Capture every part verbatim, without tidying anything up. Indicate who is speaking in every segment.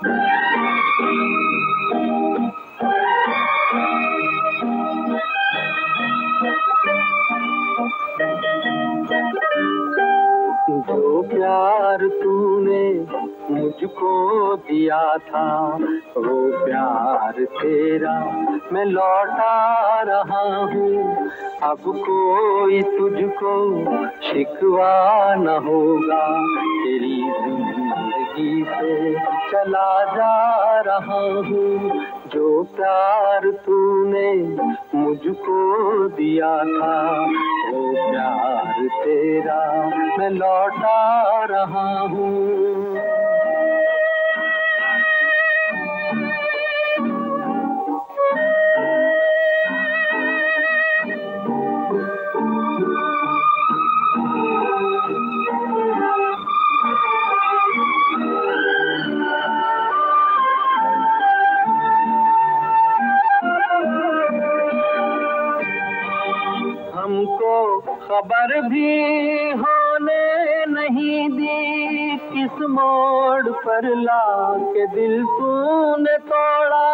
Speaker 1: जो प्यार तूने मुझको दिया था वो प्यार तेरा मैं लौटा रहा हूँ। अब कोई तुझको शिकवा न होगा, तेरी जिंदगी से चला जा रहा हूँ। जो प्यार तूने मुझको दिया था वो प्यार तेरा मैं लौटा रहा हूँ। हमको खबर भी होने नहीं दी, किस मोड़ पर लाके दिल तूने तोड़ा।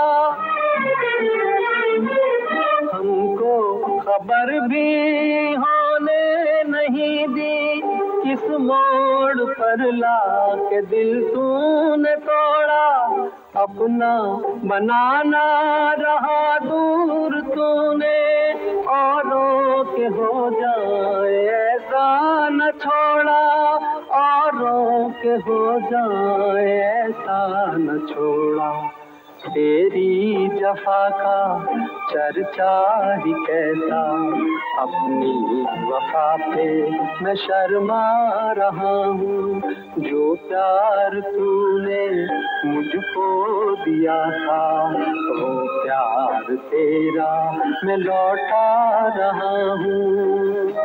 Speaker 1: हमको खबर भी होने नहीं दी, किस मोड़ पर लाके दिल तूने तोड़ा। अपना बनाना रहा दूर तूने, औरों के हो जाए ऐसा न छोड़ा। औरों के हो जाए ऐसा न छोड़ा। तेरी जफा का चर्चा ही कैसा, अपनी वफा पे मैं शर्मा रहा हूँ। जो प्यार तूने मुझको दिया था वो प्यार तेरा मैं लौटा रहा हूँ।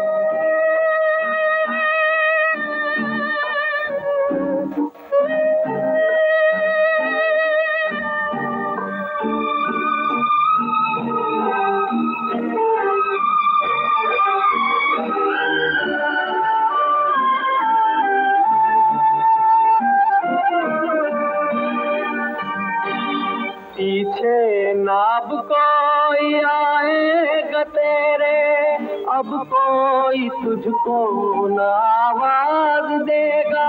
Speaker 1: पीछे नाब कोई आएगा तेरे, अब कोई तुझको न आवाज देगा।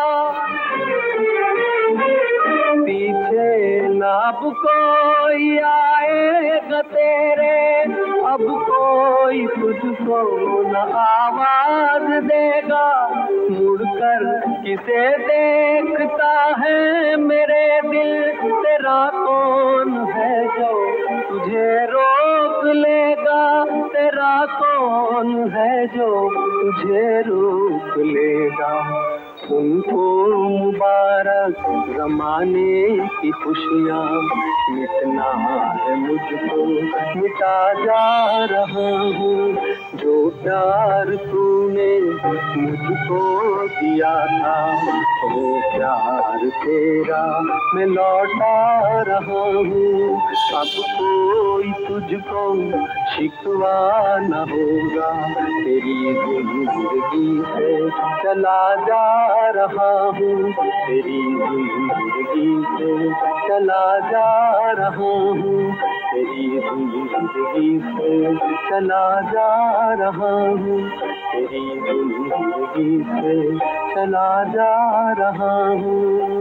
Speaker 1: पीछे नाब कोई आएगा तेरे, अब कोई तुझको न आवाज देगा। मुड़कर किसे देखता है मेरे दिल, तेरा कौन है जो तुझे रोक लेगा। तेरा कौन है जो तुझे रोक लेगा। उनको मुबारक ज़माने की खुशियाँ, मिटना है मुझको मिटा जा रहा हूँ। जो प्यार तूने मुझको दिया था वो प्यार तेरा मैं लौटा रहा हूँ। अब कोई तुझको शिकवा न होगा, तेरी जिंदगी से चला जा रहा हूँ। तेरी जिंदगी से चला जा रहा हूँ। तेरी जिंदगी से चला जा रहा हूँ। तेरी जिंदगी से चला जा रहा हूँ।